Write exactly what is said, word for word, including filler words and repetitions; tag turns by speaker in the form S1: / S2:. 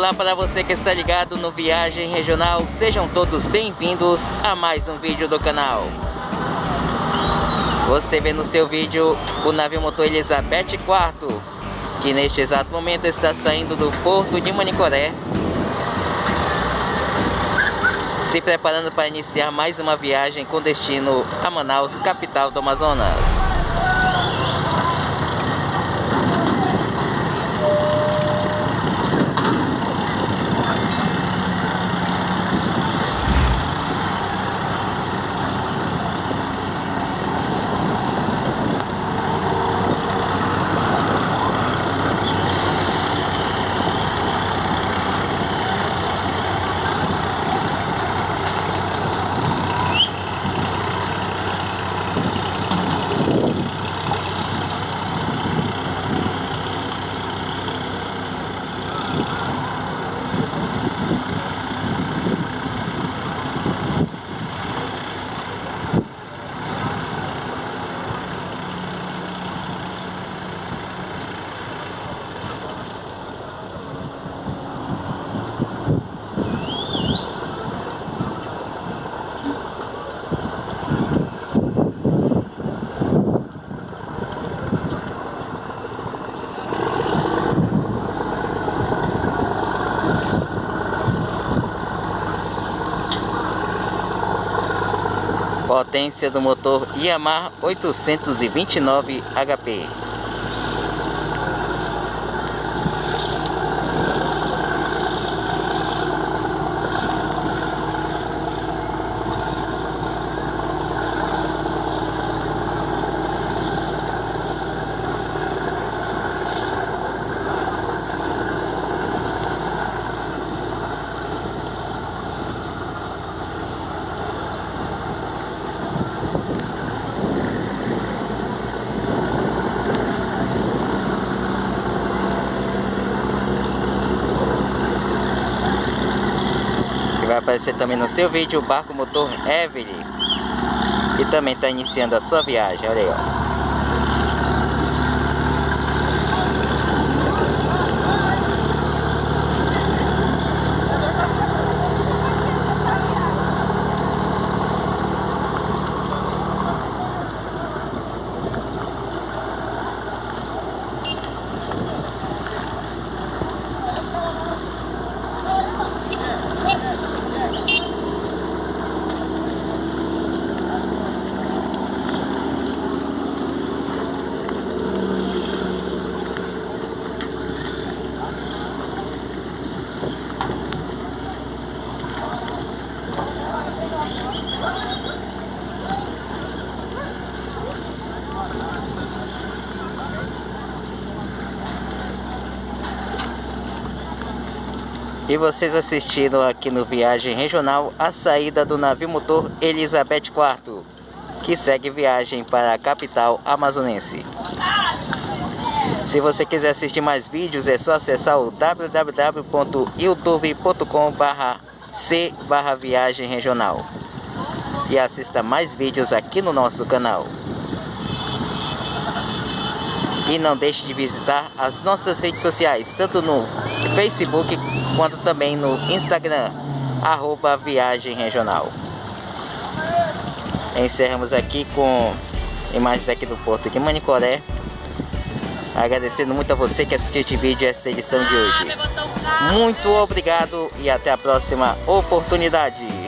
S1: Olá para você que está ligado no Viagem Regional, sejam todos bem-vindos a mais um vídeo do canal. Você vê no seu vídeo o navio motor Elizabeth quatro, que neste exato momento está saindo do porto de Manicoré, se preparando para iniciar mais uma viagem com destino a Manaus, capital do Amazonas. Potência do motor Yamaha oitocentos e vinte e nove H P. Vai aparecer também no seu vídeo o barco motor Evelyn, que também está iniciando a sua viagem. Olha aí, ó. E vocês assistiram aqui no Viagem Regional a saída do navio motor Elizabeth quatro, que segue viagem para a capital amazonense. Se você quiser assistir mais vídeos, é só acessar o w w w ponto youtube ponto com barra c barra viagem regional e assista mais vídeos aqui no nosso canal. E não deixe de visitar as nossas redes sociais, tanto no Facebook quanto também no Instagram, arroba Viagem Regional. Encerramos aqui com imagens aqui do porto de Manicoré. Agradecendo muito a você que assistiu este vídeo e esta edição de hoje. Muito obrigado e até a próxima oportunidade.